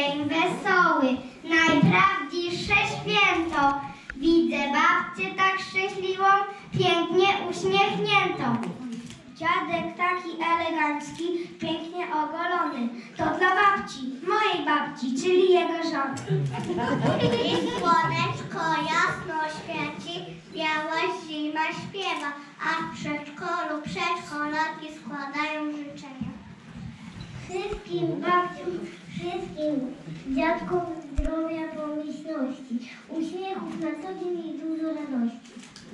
dzień wesoły, najprawdziwsze święto. Widzę babcię tak szczęśliwą, pięknie uśmiechniętą. Dziadek taki elegancki, pięknie ogolony. To dla babci, mojej babci, czyli jego żony. I słoneczko jasno świeci, biała zima śpiewa, a w przedszkolu przedszkolatki składają życzenia. Wszystkim babciom, wszystkim dziadkom zdrowia, pomyślności, uśmiechów na co dzień i dużo radości.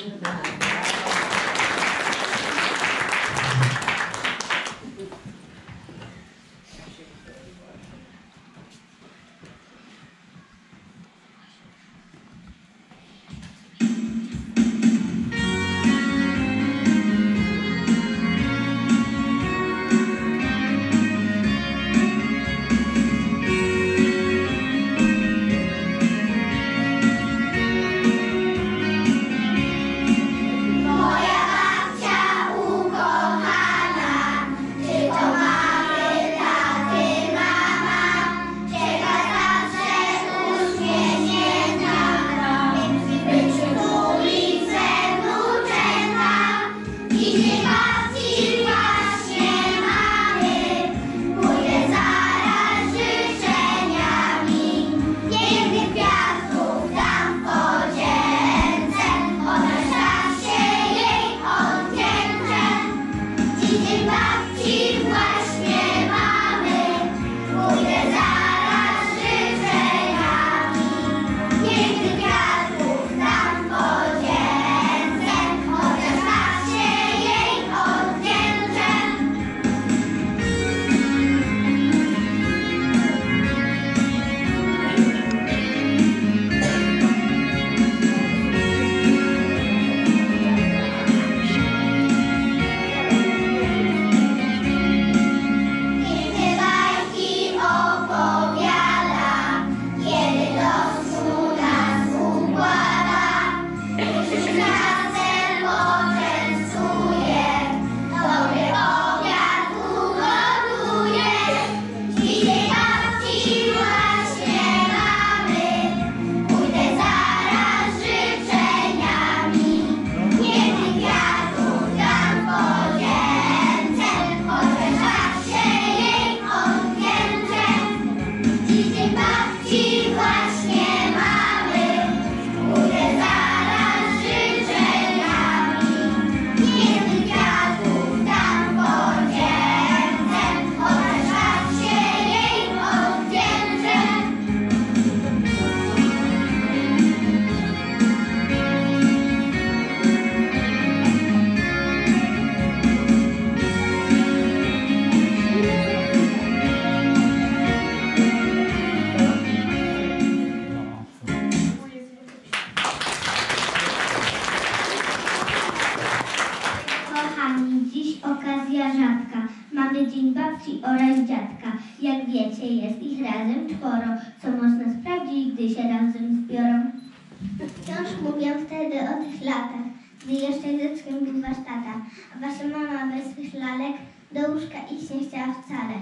Dzień babci oraz dziadka. Jak wiecie, jest ich razem czworo, co można sprawdzić, gdy się razem zbiorą. Wciąż mówią wtedy o tych latach, gdy jeszcze dzieckiem był wasz tata, a wasza mama bez swych lalek do łóżka iść nie chciała wcale.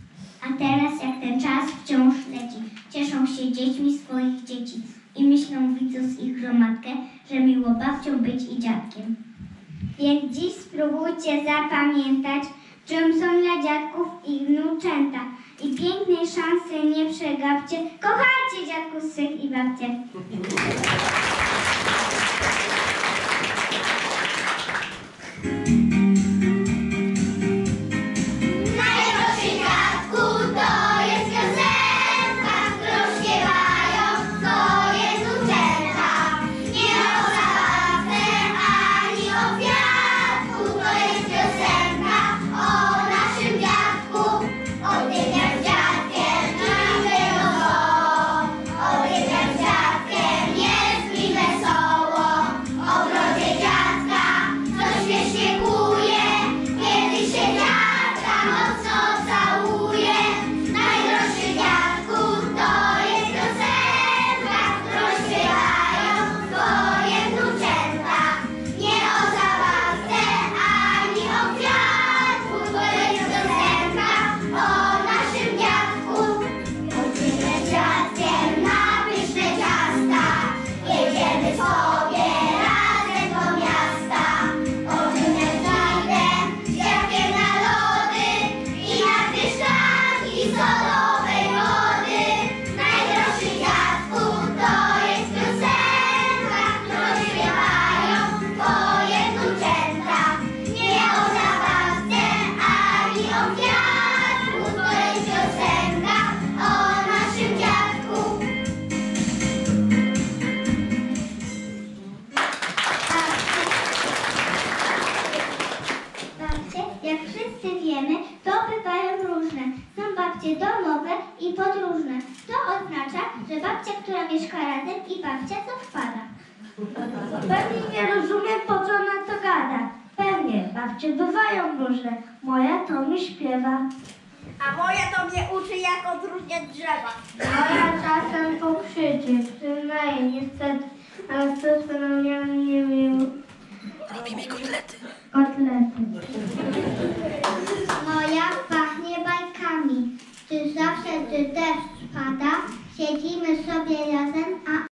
A teraz, jak ten czas wciąż leci, cieszą się dziećmi swoich dzieci i myślą, widząc ich gromadkę, że miło babcią być i dziadkiem. Więc dziś spróbujcie zapamiętać, czym są dla dziadków i wnuczęta. I pięknej szansy nie przegapcie. Kochajcie dziadków swych i babcie. O wiemy, to bywają różne. Są babcie domowe i podróżne. To oznacza, że babcia, która mieszka razem i babcia, co wpada. Pewnie nie rozumiem, po co ona to gada. Pewnie, babcie bywają różne. Moja to mi śpiewa. A moja to mnie uczy, jak odróżniać drzewa. Moja czasem pokrzyczy, przyznaję niestety, ale to spełnianie